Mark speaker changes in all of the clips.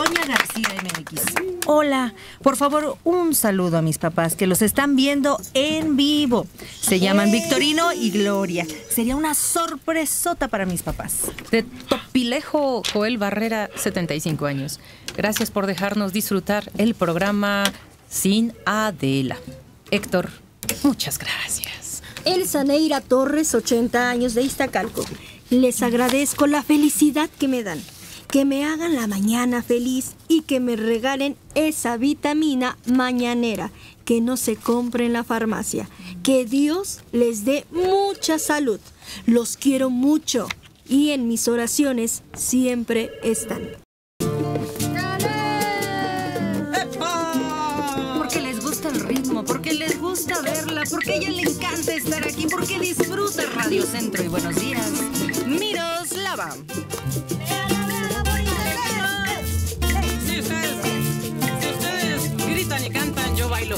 Speaker 1: Sonia García MX.
Speaker 2: Hola, por favor, un saludo a mis papás que los están viendo en vivo. Se llaman Victorino y Gloria. Sería una sorpresota para mis papás.
Speaker 3: De Topilejo, Joel Barrera, 75 años. Gracias por dejarnos disfrutar el programa Sin Adela. Héctor, muchas gracias.
Speaker 4: Elsa Neira Torres, 80 años, de Iztacalco. Les agradezco la felicidad que me dan. Que me hagan la mañana feliz y que me regalen esa vitamina mañanera que no se compre en la farmacia. Que Dios les dé mucha salud. Los quiero mucho y en mis oraciones siempre están.
Speaker 1: Porque les gusta el ritmo, porque les gusta verla, porque a ella le encanta estar aquí, porque disfruta Radio Centro. Y buenos días, Miroslava.
Speaker 5: Si ustedes gritan y cantan, yo bailo.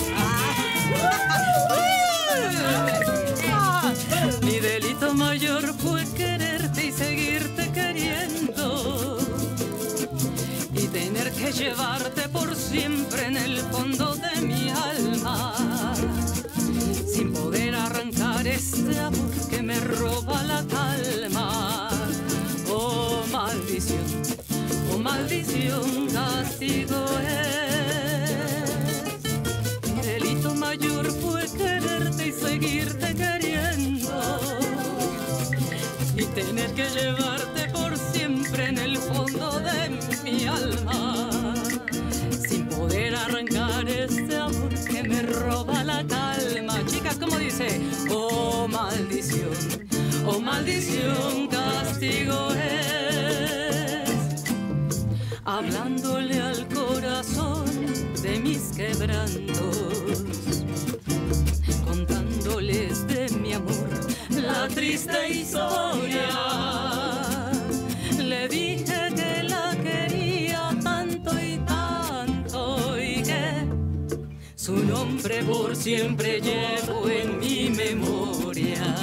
Speaker 5: Mi delito mayor fue quererte y seguirte queriendo y tener que llevarte por siempre en el fondo de mi alma, sin poder arrancar este amor que me roba la calma. Oh maldición, castigo es. Mi delito mayor fue quererte y seguirte queriendo y tener que llevarte por siempre en el fondo de mi alma, sin poder arrancar este amor que me roba la calma. Chicas, ¿cómo dice? Oh maldición, castigo es. Hablándole al corazón de mis quebrantos, contándoles de mi amor la triste historia. Le dije que la quería tanto y que su nombre por siempre llevo en mi memoria.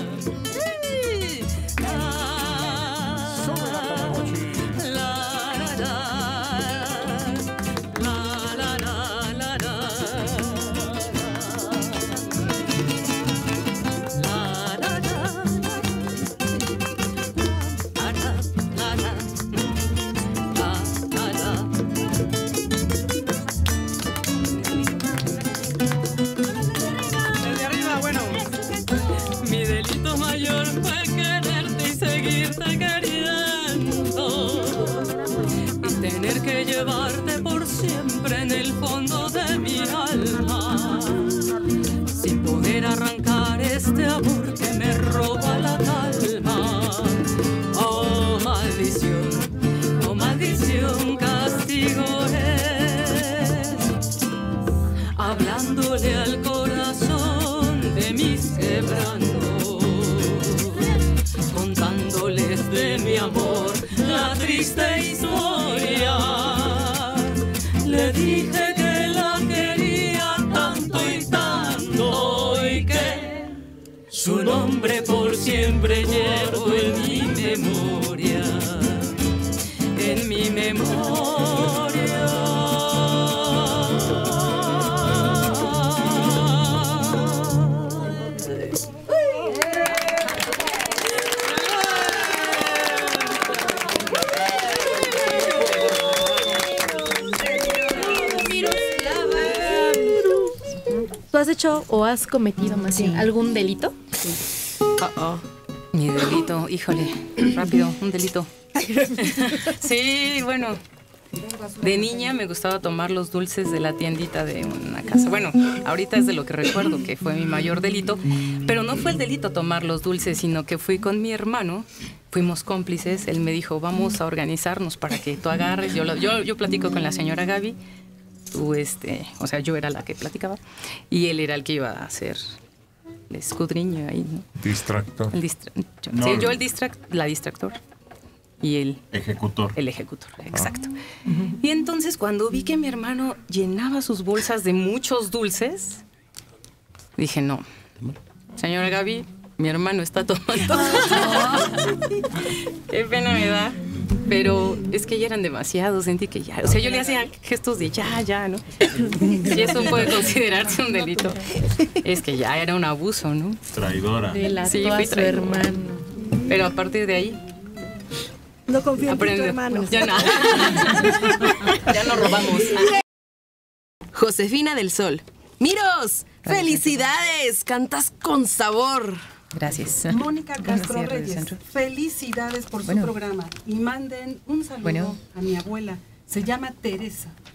Speaker 5: Llevarte por siempre en el fondo de mi alma, sin poder arrancar este amor que me roba la calma. Oh maldición, castigo es. Hablándole al corazón de mis quebrantos, contándoles de mi amor la triste historia. Le dije que la quería tanto y que su nombre por siempre llevo en mi memoria, en mi memoria.
Speaker 6: ¿Tú has hecho o has cometido más bien algún delito?
Speaker 3: Sí. Mi delito, híjole, rápido, un delito. Sí, bueno, de niña me gustaba tomar los dulces de la tiendita de una casa. Bueno, ahorita es de lo que recuerdo que fue mi mayor delito, pero no fue el delito tomar los dulces, sino que fui con mi hermano, fuimos cómplices. Él me dijo, vamos a organizarnos para que tú agarres. Yo platico con la señora Gaby. O sea, yo era la que platicaba y él era el que iba a hacer el escudriño ahí, ¿no?
Speaker 7: Distractor.
Speaker 3: Yo la distractor y el
Speaker 7: ejecutor.
Speaker 3: El ejecutor, exacto. Y entonces cuando vi que mi hermano llenaba sus bolsas de muchos dulces, dije, no, señora Gaby, mi hermano está tomando. Qué pena me da. Pero es que ya eran demasiados, sentí que ya, o sea, yo le hacía gestos de ya, ¿no? Y eso puede considerarse un delito. Es que ya era un abuso, ¿no?
Speaker 7: Traidora.
Speaker 6: Delató
Speaker 3: Sí,
Speaker 6: a
Speaker 3: fui
Speaker 6: su
Speaker 3: traidora.
Speaker 6: hermano.
Speaker 3: Pero a partir de ahí,
Speaker 4: No confío en tu
Speaker 3: aprende.
Speaker 4: hermano.
Speaker 3: Ya no. Ya no robamos.
Speaker 8: Josefina del Sol. ¡Miros! ¡Felicidades! Cantas con sabor.
Speaker 3: Gracias.
Speaker 9: Mónica Castro
Speaker 3: Buenos días, Radio
Speaker 9: Reyes,
Speaker 3: Centro.
Speaker 9: felicidades por su programa y manden un saludo a mi abuela. Se llama Teresa.